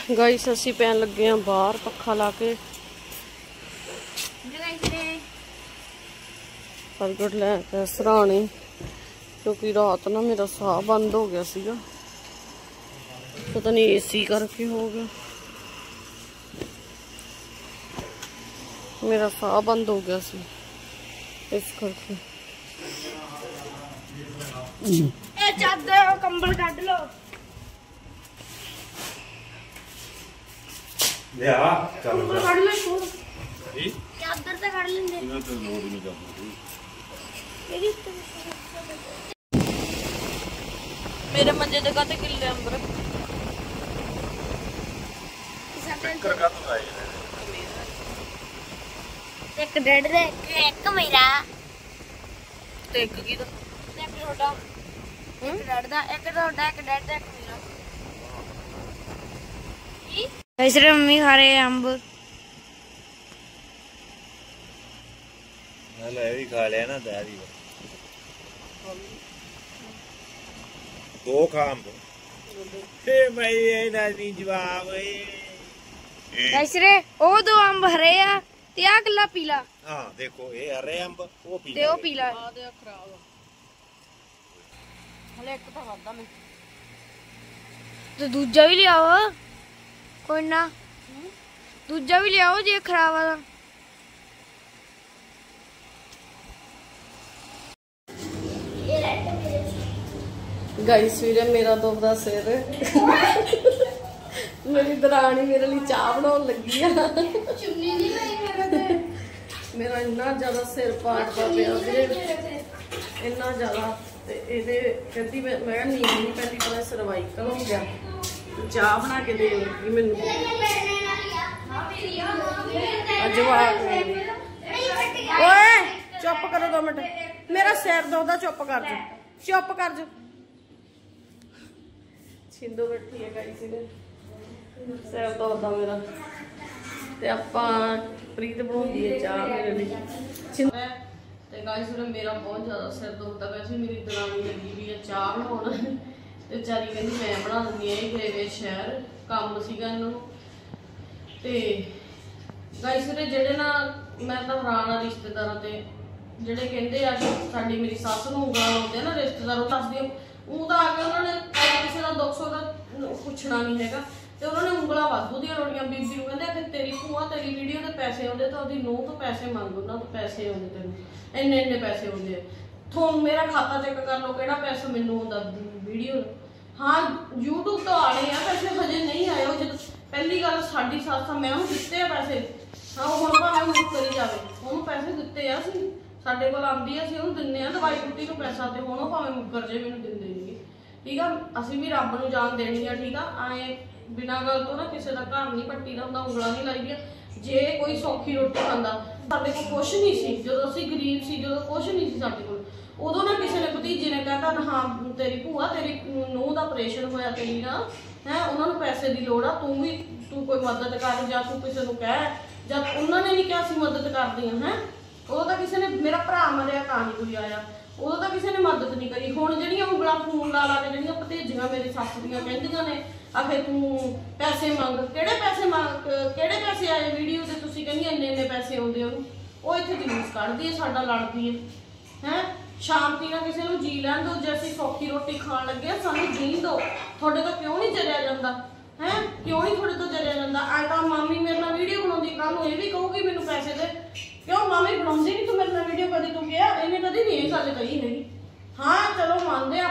Guys असी pan लगे हैं बाहर पखा ला के प्रगट लैके सराहने क्योंकि रात ना मेरा साह बंद हो गया सीगा, पता नहीं एसी करके हो गया, मेरा साह बंद हो गया सी इस करके। चादर कंबल कट लो कंबल कट लो चादर तो कट लेंगे मेरे मंजे जगह ते किले अंबर एक डेढ़ दे एक मेरा ते एक की दा एक छोटा एक डेढ़ दा एक छोटा एक डेढ़ दा एक मेरा। ऐसे मम्मी खा रहे हैं अम्ब भी खा लिया ना दादी दो खा अम्ब भाई दादी जवाब ऐसे ओ दो अम्ब हरे आ ते आ गला पीला। हां देखो ये हरे अम्ब वो पीला ते ओ पीला आ दे खराब हले एक तो खादा मैं तो दूजा भी ले आओ कोई ना दूजा भी ले आओ जे खराब वाला। गाइस वीरे मेरा दुखदा सिर मेरी दरानी मेरे लिए चाह बनाने लगी है मेरा इन्ना ज्यादा सिर पाटदा पिया वीरे इन्ना ज्यादा ते एदे कहती मैं नींद नहीं पैंदी पर सर्वाइकल हो गया चाह बना के देगी मैनू ओए चुप करो 2 मिनट मेरा सिर दुखदा चुप कर जो छिंदो बैठी है गाइस ने सिर दुखदा मेरा ते आपां प्रीत बनाउंदी है चाह मेरे लिए ते गाइस मेरा बहुत ज्यादा सिर दुखदा वैसे मेरी दरानी लगी भी है चाह बनाउण ते बेचारी कहंदी मैं बना दिंदी है गए वे शहर काम सीगा इन्हां नूं ते गाइस जेडे ना मैं तो हैरान आ रिश्तेदारां ते जेडे कहंदे आ कि साडी मेरी सस नूं उँगलां लाउंदे ना रिश्तेदार दसदे ਉਹ ਤਾਂ ਆ ਕੇ ਉਹਨਾਂ ਨੇ ਕਿਸੇ ਦਾ ਦੁੱਖ ਸੁੱਖ ਦਾ ਪੁੱਛਣਾ ਨਹੀਂ ਹੈਗਾ ਤੇ ਉਹਨਾਂ ਨੇ ਉਂਗਲਾਂ ਵਾਧੂ ਦੀਆਂ ਰੋੜੀਆਂ ਬੀਬੀ ਨੂੰ ਕਹਿੰਦੇ ਕਿ ਤੇਰੀ ਭੂਆ ਤੇਰੀ ਵੀਡੀਓ ਦੇ ਪੈਸੇ ਆਉਂਦੇ ਤਾਂ ਉਹਦੀ ਨੂੰਹ ਤੋਂ ਪੈਸੇ ਮੰਗ ਉਹਨਾਂ ਤੋਂ ਪੈਸੇ ਆਉਂਦੇ ਤੈਨੂੰ ਇੰਨੇ ਪੈਸੇ ਆਉਂਦੇ ਤੁਹਾਨੂੰ ਮੇਰਾ ਖਾਤਾ ਚੈੱਕ ਕਰ ਲਓ ਕਿਹੜਾ ਪੈਸਾ ਮੈਨੂੰ ਆਉਂਦਾ ਵੀਡੀਓ ਹਾਂ YouTube ਤੋਂ ਆ ਰਹੇ ਆ ਪੈਸੇ ਹਜੇ ਨਹੀਂ ਆਏ ਉਹ ਜਦ ਪਹਿਲੀ ਗੱਲ ਸਾਡੀ ਸੱਸ ਮੈਂ ਉਹਨੂੰ ਦਿੱਤੇ ਆ ਪੈਸੇ ਹਾਂ ਹੁਣ ਭਾਵੇਂ ਉਹ ਕਰੀ ਜਾਵੇ ਉਹਨੂੰ ਪੈਸੇ ਦਿੱਤੇ ਆ ਅਸੀਂ ਸਾਡੇ ਕੋਲ ਆਂਦੀ ਆ ਅਸੀਂ ਉਹਨੂੰ ਦਿੰਨੇ ਆ ਦਵਾਈ ਬੂਟੀ ਨੂੰ ਪੈਸਾ ਤੇ ਹੁਣ ਉਹ ਭਾਵੇਂ ਮੁੱਕਰ ਜੇ ਮੈਨੂੰ ਦਿੰਦੇ ਨਹੀਂ ਠੀਕ ਆ ਅਸੀਂ ਵੀ ਰੱਬ ਨੂੰ ਜਾਨ ਦੇਣੀ ਆ ਠੀਕ ਆ ਆਏ ਬਿਨਾਂ ਗੱਲ ਤੋਂ ਨਾ ਕਿਸੇ ਦਾ ਘਰ ਨਹੀਂ ਪੱਟੀ ਦਾ ਹੁੰਦਾ ਉਂਗਲਾਂ ਨਹੀਂ ਲਾਈਦੀਆਂ ਜੇ ਕੋਈ ਸੌਖੀ ਰੋਟੀ ਖਾਂਦਾ ਸਾਡੇ ਕੋਲ ਕੁਛ ਨਹੀਂ ਸੀ ਜਦੋਂ ਅਸੀਂ ਗਰੀਬ ਸੀ ਜਦੋਂ ਕੁਛ ਨਹੀਂ ਸੀ ਸਾਡੇ ਕੋਲ ਉਦੋਂ ਨਾ ਕਿਸੇ ਨੇ ਭਤੀਜੇ ਨੇ ਕਹਿਤਾ ਹਾਂ ਤੇਰੀ ਭੂਆ ਤੇਰੀ ਨੂੰਹ ਦਾ ਆਪਰੇਸ਼ਨ ਹੋਇਆ ਤੇਰੀ ਨਾ ਹੈ ਉਹਨਾਂ ਨੂੰ ਪੈਸੇ ਦੀ ਲੋੜ ਆ ਤੂੰ ਕੋਈ ਮਦਦ ਕਰ ਜਾਂ ਤੂੰ ਕਿਸੇ ਨੂੰ ਕਹਿ ਜਾਂ ਉਹਨਾਂ ਨੇ ਨਹੀਂ ਕਿਹਾ ਅਸੀਂ ਮਦਦ ਕਰਦੇ ਆ ਹੈ ਉਹ ਤਾਂ ਕਿਸੇ ਨੇ ਮੇਰਾ ਭਰਾ ਮਰਿਆ ਤਾਂ ਨਹੀਂ ਕੋਈ ਆਇਆ ਉਦੋਂ ਤਾਂ ਕਿਸੇ ਨੇ ਮਦਦ ਨਹੀਂ ਕਰੀ ਹੁਣ ਜਿਹੜੀਆਂ ਉਂਗਲਾਂ ਫੋਨ ਲਾ ਕੇ ਜਿਹੜੀਆਂ ਭਤੀਜੀਆਂ ਮੇਰੀ ਸੱਸ ਦੀਆਂ ਕਹਿੰਦੀਆਂ ਨੇ ਆਖੇ ਤੂੰ ਪੈਸੇ ਮੰਗ ਕਿਹੜੇ ਪੈਸੇ ਆਏ ਵੀਡੀਓ ਤੇ ਤੁਸੀਂ ਕਹਿੰਦੀਆਂ ਇੰਨੇ ਪੈਸੇ ਆਉਂਦੇ ਉਹਨੂੰ ਉਹ ਇੱਥੇ ਜਲੂਸ ਕੱਢਦੀ ਹੈ ਸਾਡਾ ਲੜਦੀ ਹੈ ਸ਼ਾਂਤੀ ਨਾਲ ਕਿਸੇ ਨੂੰ ਜੀ ਲੈਣ ਦਿਓ ਜੇ ਅਸੀਂ ਸੌਖੀ ਰੋਟੀ ਖਾਣ ਲੱਗੇ ਸਾਨੂੰ ਜੀਣ ਦਿਓ ਤੁਹਾਡੇ ਤੋਂ ਕਿਉਂ ਨਹੀਂ ਜਰਿਆ ਜਾਂਦਾ ਹੈ ਕਿਉਂ ਨਹੀਂ ਤੁਹਾਡੇ ਤੋਂ ਜਰਿਆ ਜਾਂਦਾ ਆ ਤਾਂ ਮਾਮੀ ਮੇਰੇ ਨਾਲ ਵੀਡੀਓ ਬਣਾਉਂਦੀ ਕੱਲ ਨੂੰ ਇਹ ਵੀ ਕਹੂਗੀ ਮੈਨੂੰ ਪੈਸੇ ਦੇ क्यों मामी बनाउंदी नहीं तू मेरे नाल वीडियो कदी तू किया इन्हें कदी नहीं गल कही हैगी हाँ चलो मानते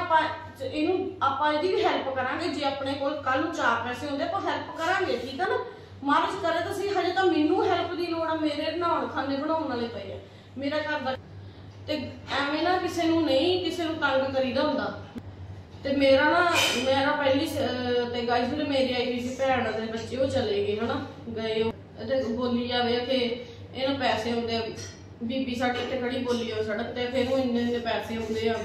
आपां इहदी भी हैल्प करांगे जे अपने कोल कल नूं 4 पैसे होंदे आपां हैल्प करांगे ठीक है ना महाराज करे तो सही हजे तो मैनू हैल्प की लोड़ आ मेरे नहाउण खाने बनाउण वाले पए आ मेरा घर दा ते एवें ना किसे नूं नहीं किसे नूं तंग करीदा हुंदा ते मेरा पहली ते गाइस मेरी आई हुई सी भैण दे बच्चे वो चले गए है ना गए ते बोली जावे कि इन्हें पैसे आते बीबी साडी इत्थे खड़ी बोली हो सड़क ते फिर इन्ने पैसे आते आ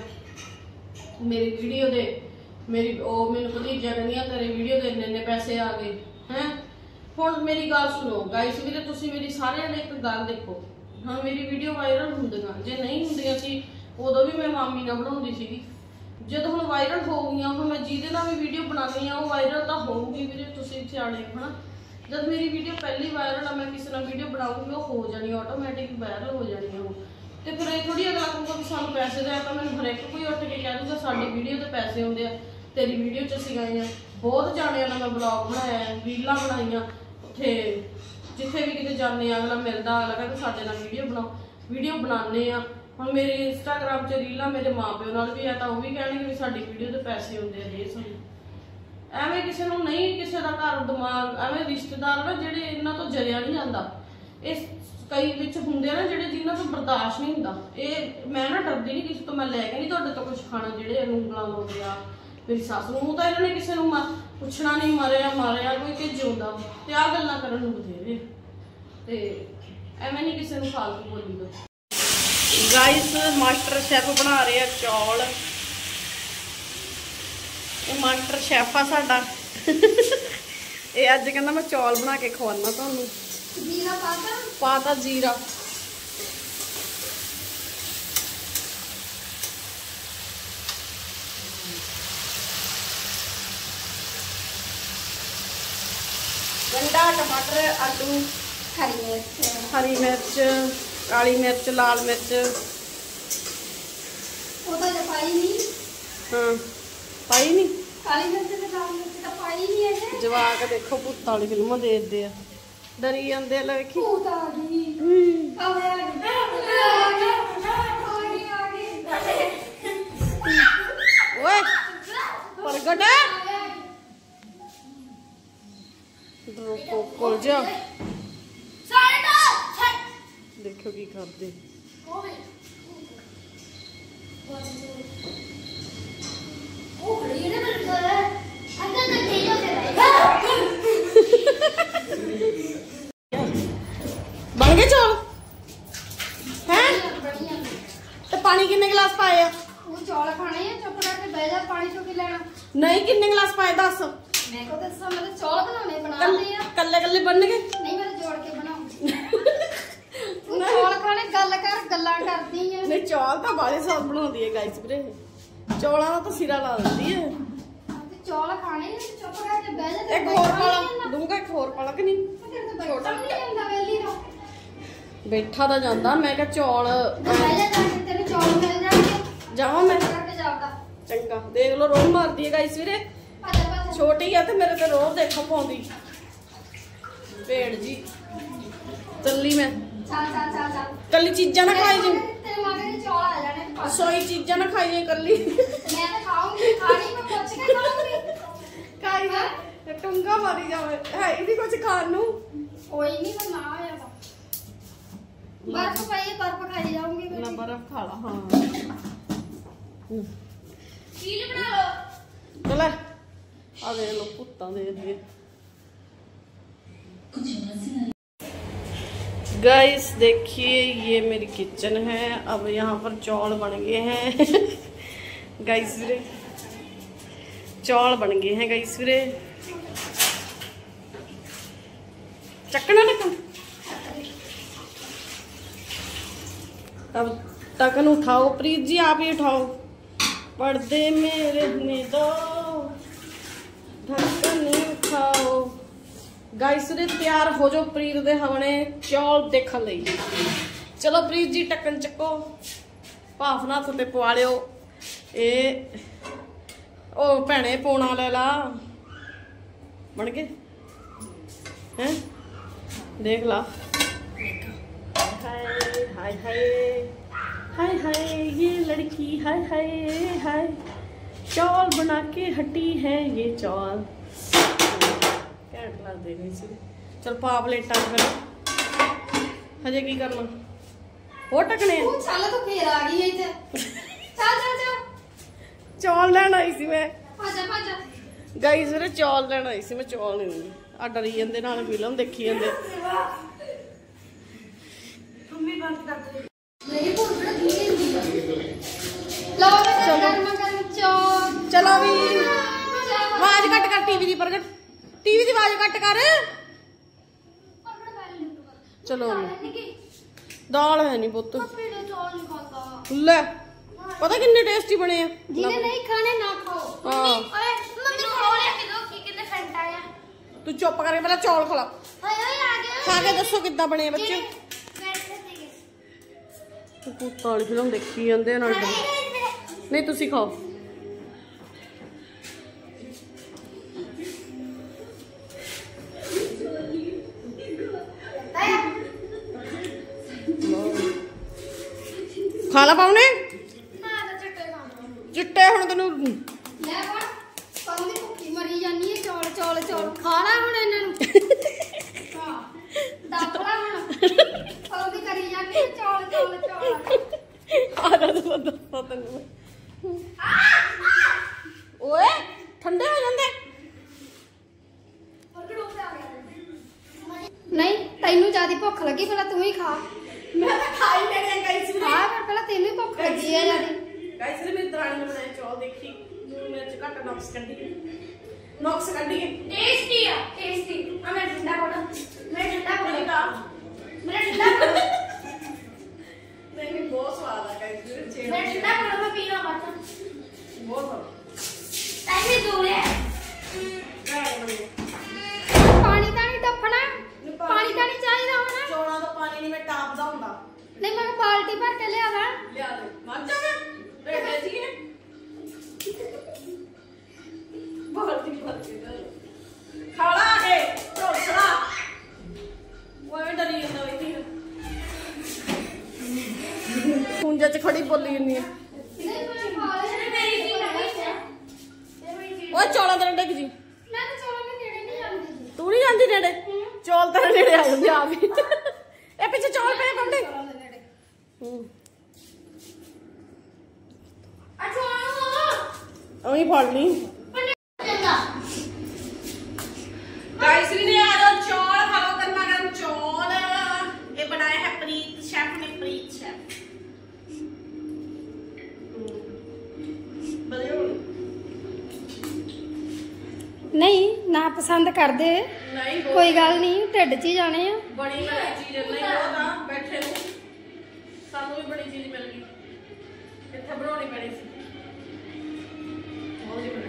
मेरी वीडियो दे मेरी मैनू भतीजा कहंदियां तेरे वीडियो दे इन्ने पैसे आ गए हैं हुण मेरी गल सुनो गाइस वीरे तुसीं मेरी सारिआं ने एक गल देखो हाँ मेरी वीडियो वायरल हुंदियां जे नहीं हुंदियां सी उदों भी मैं मामी नाल बनाउंदी सीगी ਜਦੋਂ ਹੁਣ ਵਾਇਰਲ ਹੋ ਗਈਆਂ, ਹੁਣ ਮੈਂ ਜਿਹਦੇ ਨਾਲ ਵੀ ਵੀਡੀਓ ਬਣਾਉਣੀ ਆ ਉਹ ਵਾਇਰਲ ਤਾਂ ਹੋਊਗੀ ਵੀਰੇ, ਤੁਸੀਂ ਸਿਆਣੇ ਹੋ ਹਨਾ। ਜਦ ਮੇਰੀ ਵੀਡੀਓ ਪਹਿਲੀ ਵਾਇਰਲ ਆ, ਮੈਂ ਕਿਸੇ ਨਾਲ ਵੀਡੀਓ ਬਣਾਉਂਗੀ ਉਹ ਹੋ ਜਾਣੀ ਆਟੋਮੈਟਿਕ ਵਾਇਰਲ ਹੋ ਜਾਣੀ ਉਹ। ਤੇ ਫਿਰ ਇਹ ਥੋੜੀ ਅਗਲਾ ਕਹੂਗਾ ਵੀ ਸਾਨੂੰ ਪੈਸੇ ਦੇ, ਤਾਂ ਮੈਨੂੰ ਹਰ ਇੱਕ ਕੋਈ ਉੱਠ ਕੇ ਕਹਿ ਦੂਗਾ ਸਾਡੀ ਵੀਡੀਓ ਤੇ ਪੈਸੇ ਆਉਂਦੇ ਆ, ਤੇਰੀ ਵੀਡੀਓ 'ਚ ਅਸੀਂ ਗਏ ਆ। ਬਹੁਤ ਜਾਣਿਆਂ ਨਾਲ ਮੈਂ ਵਲੌਗ ਬਣਾਇਆ, ਰੀਲਾਂ ਬਣਾਈਆਂ, ਉੱਥੇ ਜਿੱਥੇ ਵੀ ਕਿਤੇ ਜਾਂਦੇ ਆ ਅਗਲਾ ਮਿਲਦਾ, ਅਗਲਾ ਕਹਿੰਦਾ ਸਾਡੇ ਨਾਲ ਵੀਡੀਓ ਬਣਾਓ, ਵੀਡੀਓ ਬਣਾਉਂਦੇ ਆ। ਹੁਣ ਮੇਰੇ ਇੰਸਟਾਗ੍ਰਾਮ 'ਚ ਰੀਲਾਂ ਮੇਰੇ ਮਾਪਿਓ ਨਾਲ ਵੀ ਆ, ਤਾਂ ਉਹ ਵੀ ਕਹਿਣਗੇ ਵੀ ਸਾਡੀ ਵੀਡੀਓ ਤੇ ਪੈਸੇ ਆਉਂਦੇ ਆ, ਦੇ ਸਾਨੂੰ। ਐਵੇਂ ਕਿਸੇ ਨੂੰ ਨਹੀਂ, ਕਿਸੇ ਦਾ ਘਰ ਦਿਮਾਗ ਐਵੇਂ ਰਿਸ਼ਤੇਦਾਰ ਨਾ ਜਿਹੜੇ ਇਹਨਾਂ ਤੋਂ ਜਰਿਆ ਨਹੀਂ ਜਾਂਦਾ। ਇਸ ਕਈ ਵਿੱਚ ਹੁੰਦੇ ਆ ਨਾ ਜਿਹੜੇ ਜਿਨ੍ਹਾਂ ਤੋਂ ਬਰਦਾਸ਼ਤ ਨਹੀਂ ਹੁੰਦਾ। ਇਹ ਮੈਂ ਨਾ ਡਰਦੀ ਨਹੀਂ ਕਿਸੇ ਤੋਂ, ਮੈਂ ਲੈ ਕੇ ਨਹੀਂ ਤੁਹਾਡੇ ਤੋਂ ਕੁਝ ਖਾਣਾ। ਜਿਹੜੇ ਇਹਨੂੰ ਉਂਗਲਾਂ ਲਾਉਂਦੇ ਆ ਮੇਰੀ ਸੱਸ ਨੂੰ, ਤਾਂ ਇਹਨਾਂ ਨੇ ਕਿਸੇ ਨੂੰ ਪੁੱਛਣਾ ਨਹੀਂ, ਮਾਰਿਆ ਕੋਈ ਕਿ ਜਿਉਂਦਾ, ਤੇ ਆਹ ਗੱਲਾਂ ਕਰਨ ਨੂੰ ਬਥੇਰੇ। ਤੇ ਐਵੇਂ ਨਹੀਂ ਕਿਸੇ ਨੂੰ ਫਾਲਤੂ ਬੋਲੀ ਦੋ। ਗਾਇਸ ਮਾਸਟਰ ਸ਼ੈਫ ਬਣਾ ਰਹੇ ਆ ਚੌਲ। ਇਹ ਮਾਸਟਰ ਸ਼ੈਫ ਆ ਸਾਡਾ। ਇਹ ਅੱਜ ਕਹਿੰਦਾ ਮੈਂ ਚੌਲ ਬਣਾ ਕੇ ਖਵਾਉਣਾ ਤੁਹਾਨੂੰ। ਜੀਰਾ ਪਾਤਾ ਜੀਰਾ। गंडा, टमाटर, आलू, हरी मिर्च, काली मिर्च, लाल मिर्च। हाँ पाई नहीं। जवाक देखो भूत वाली फिल्म देखते हैं, डरी जाते हैं। देखी ओए प्रगट कोल जा देखो की करते। बन गए चौल हैं? तो पानी कितने गिलास पाए आ? चौल खाने हैं, चुप करके बैठ जा, पानी चो के लेना। नहीं कितने गिलास पाए? 10। मैं को दस मैं तो चौल बनाने बनाते हैं। कल्ले कल्ले बन गए? नहीं मैं जोड़ के बनाऊं। चौल खाने गल कर गल्ला करदी है। नहीं चौल तो बाले साल बनाती है गाइस वीरे, चौलां दा तो सिरा ला देती है। चौल खाने हैं, चुप करके बैठ जा। एक और पाला दूंगा, एक और पाला कि नहीं? छोटा नहीं ਹੁੰਦਾ ਵੇਲੀ ਦਾ बैठा ਤਾਂ ਜਾਂਦਾ। मैं क्या चौल बैठ जा, तेरे चौल मिल जाएंगे। जावा मैं करके जाऊंगा। चंगा देख लो रोह मारदी है गाइस वीरे, छोटी है तो मेरे ते रोह देखो पाउंदी भेड़ जी। चली मैं चल चल चल चल। कल्ली चीज़ां ना खाई जी, तेरे मगर के चौल आ जाने। सोई चीज़ां ना खाई जी कल्ली। मैं तो खाऊंगी, खानी मैं पूछ के खाऊंगी। खाई है टुंगा मारी जावे है ही कुछ खान नू। कोई नहीं मैं ना आया था। बर्फ पाइए, बर्फ खाई जाऊंगी। ना बर्फ खा ला। हाँ खीर बना लो। चल आ देख लो भुत्तां दे दिए। गाइस देखिए ये मेरी किचन है। अब यहाँ पर चौल बन गए हैं। गाइस वीरे चौल बन गए हैं गाइस वीरे। चकना ढक्कन। अब ढक्कन उठाओ प्रीत जी, आप ही उठाओ। पर्दे में रहने दो, ढक्कन उठाओ। गाइस रे तैयार हो जाओ प्रीत दे हमने चौल देखने लई। चलो प्रीत जी ढक्कन चको, भाफ ना ते पवा लियो। ए ओ भैने पौना ले ला। बन गए हैं? देख ला। हाय हाय हाय हाय हाय ये लड़की, हाय हाय हाय चौल बना के हटी है ये चौल। चल पा प्लेटा फिर हजे की करना हो टकने चल तो फिर आ गई है इधर। चल चल चल चौल लेना आई सी मैं। आजा आजा गाइस रे चौल लेना आई सी मैं, चौल नहीं दूंगी। आ डरी जांदे नाल फिल्म देखी जांदे। मम्मी बंद कर दे मेरी फोन बड़ा धीरे धीरे। लो मैं गरम गरम चौल। चलो भी आवाज कट कर टीवी दी प्रगट, टीवी दी आवाज कट कर। चलो दाल है नहीं पुत ले पता कितने टेस्टी बने हैं। जिन्हें नहीं खाने ना खाओ। हाँ मम्मी खाओ लेके दो की कितने फैंटा है। तू चुप करके पहले चौल खा हाय हाय आ गया। खा के दसो कितना बने बच्चे। बैठ के ताली फिल्म देखी जाते नहीं तुसी खाओ। खा ला पाउने चिट्टे हुण तेनू ले बड़ कौंदी भुक्खी मरी जानी है। चौल चौल चौल खाना हुण इन्हां नूं। हां दापड़ा हुण कौंदी करी जानी है। चौल चौल चौल आजा तो दसो तेनू ओए ठंडे हो जांदे। नहीं तैनू ज्यादा भुख लगी पहला तू ही खा। मैं तो खा ही लेने गाइस ने हां पर पहला तैनू भुख लगी है ज्यादा। गाइस ने मेरी दरानी ने बनाए चौल देखी मिर्च घट नॉक्स कड्डी टेस्टी है टेस्टी। मैं ठंडा कोड़ा मेरा ठंडा नहीं बहुत स्वाद है गाइस मैं ठंडा कोड़ा मैं पीना मत बहुत टाइम ही दूर है। पानी ਤਾਂ ਨਹੀਂ ਟੱਪਣਾ। ਪਾਣੀ ਤਾਂ ਨਹੀਂ ਚਾਹੀਦਾ ਹੋਣਾ। ਚੌਲਾਂ ਦਾ ਪਾਣੀ ਨਹੀਂ ਮੈਂ ਟਾਪਦਾ ਹੁੰਦਾ। ਨਹੀਂ ਮੈਂ ਬਾਲਟੀ ਭਰ ਕੇ ਲਿਆ ਵਾ। ਲਿਆ ਦੇ ਮਰ ਜਾਣਾ ਰੇੜੇ ਜੀਏ ਬਾਲਟੀ ਭਰ ਕੇ ਦੇ ਖਾਲਾ ਹੈ ਢੋਸਲਾ ਉਹ ਐਵੇਂ ਡਰੀ ਜਾਂਦਾ ਇੱਥੇ ਖੁੰਝਾ ਚ ਖੜੀ ਬੋਲੀ ਜੰਨੀ ਨਹੀਂ ਮੈਂ ਖਾ ਲੈਣੀ ਮੇਰੀ ਚੀਜ਼ ਨਹੀਂ ਹੈ। ਓਏ ਚੌਲਾਂ ਦੇ ਡੱਗ ਜੀ ਮੈਂ ਤਾਂ ਚੋਲਾਂ ਦੇ ਨੇੜੇ ਨਹੀਂ ਜਾਂਦੀ। ਤੂੰ ਨਹੀਂ ਜਾਂਦੀ ਨੇੜੇ ਚੌਲ ਤੇਰੇ ਨੇੜੇ ਆ ਜਾਂਦੇ ਆ ਵੀ ਇਹ ਪਿੱਛੇ ਚੌਲ ਪਏ ਪੰਡੇ ਅੱਛਾ ਉਹੀ ਫੜ ਲਈ ਚੰਗਾ गाइस भी ने आ जाओ चौल खाओ गर्मा गर्म चौल। ये बनाया है प्रीत शेफ ने प्रीत शेफ ਨਹੀਂ ਨਾ ਪਸੰਦ ਕਰਦੇ नहीं ਕੋਈ ਗੱਲ ਨਹੀਂ ਢਿੱਡ 'ਚ ਹੀ ਜਾਣੇ ਆ। बड़ी बड़ी चीज नहीं होता बैठे नु सानू भी बड़ी चीज मिल गई इत्थे बनानी पड़ी सी बहुत ही बड़ी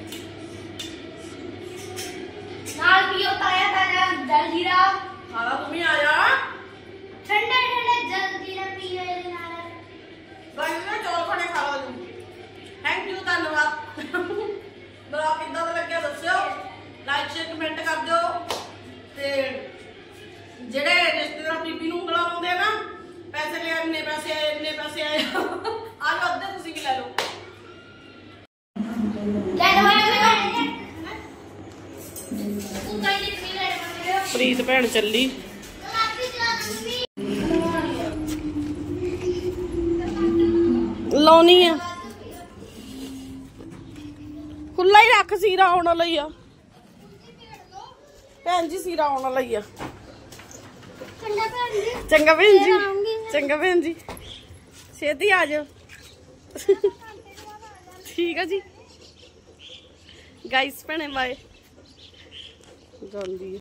ਨਾਲ ਪੀਓ ਤਾਇਆ ਤਾਇਆ ਜਲ ਜੀਰਾ खाला तुम ही आ जा ਠੰਡੇ ਠੰਡੇ ਜਲ ਜੀਰਾ ਪੀਓ ਇਹਦੇ ਨਾਲ। गाइस ने चौल खाने खा लो थैंक यू धन्यवाद बड़ा कितना लगे दस्यो लाइक शेयर कमेंट कर दो ते ਜਿਹੜੇ ਰਿਸ਼ਤੇਦਾਰ ਬੀਬੀ ਨੂੰ ਉਂਗਲਾਂ ਲਾਉਂਦੇ ਆ ਨਾ ਪੈਸੇ ਲੈ ਇੰਨੇ ਪੈਸੇ ਆਏ ਆ ਜਾਓ ਅੱਧੇ ਤੁਸੀਂ ਵੀ ਲੈ ਲਓ। ਲੈ ਲਓ ਇਹਨੇ ਖਾਣੇ ਤੂੰ ਕਾਹਦੀ ਪੀ ਲੈ ਰਹੇ ਪ੍ਰੀਤ ਭੈਣ ਚੱਲੀ ਲਾਉਣੀ ਆ ਖੁੱਲਾ ਹੀ ਰੱਖ ਸੀਰਾ ਆਉਣ ਲਈ ਆ ਭੈਣ ਜੀ ਸੀਰਾ ਆਉਣ ਲਈ ਆ। ਠੰਡਾ ਭੈਣ ਜੀ ਚੰਗਾ ਭੈਣ ਜੀ ਆਉਂਗੀ। ਚੰਗਾ ਭੈਣ ਜੀ ਛੇਤੀ ਆ ਜਾਓ ਠੀਕ ਆ ਜੀ ਗਾइस ਭੈਣੇ ਬਾਏ ਜਾਂਦੀ